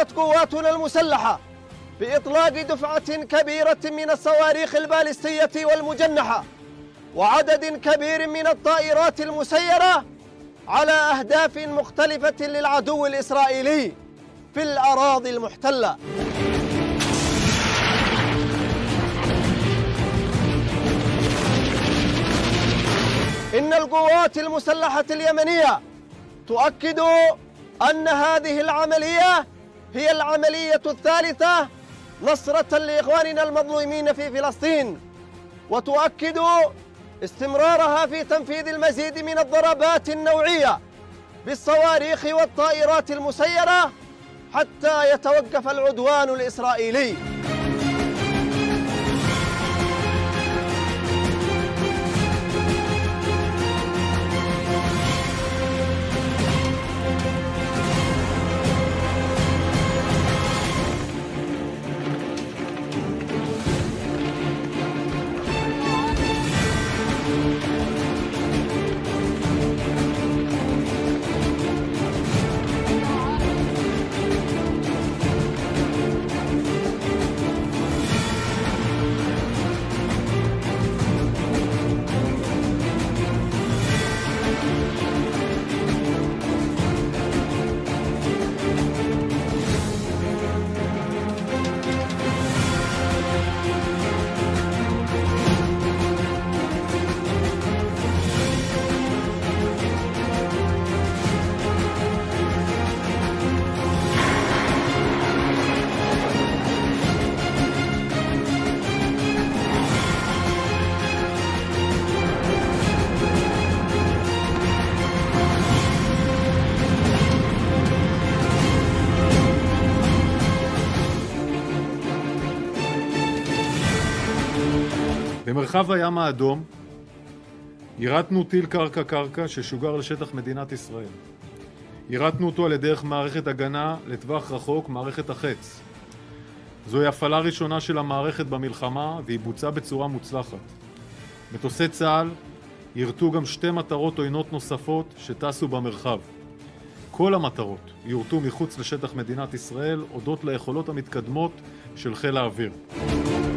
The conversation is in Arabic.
قامت قواتنا المسلحة بإطلاق دفعة كبيرة من الصواريخ البالستية والمجنحة وعدد كبير من الطائرات المسيرة على أهداف مختلفة للعدو الإسرائيلي في الأراضي المحتلة. إن القوات المسلحة اليمنية تؤكد أن هذه العملية هي العملية الثالثة نصرة لإخواننا المظلومين في فلسطين، وتؤكد استمرارها في تنفيذ المزيد من الضربات النوعية بالصواريخ والطائرات المسيرة حتى يتوقف العدوان الإسرائيلي. במרחב הים האדום יירטנו טיל קרקע ששוגר לשטח מדינת ישראל. יירטנו אותו על ידי מערכת הגנה לטווח רחוק, מערכת החץ. זוהי הפעלה ראשונה של המערכת במלחמה והיא בוצעה בצורה מוצלחת. מטוסי צה"ל יירטו גם 2 מטרות עוינות נוספות שטסו במרחב. כל המטרות יורטו מחוץ לשטח מדינת ישראל הודות ליכולות המתקדמות של חיל האוויר.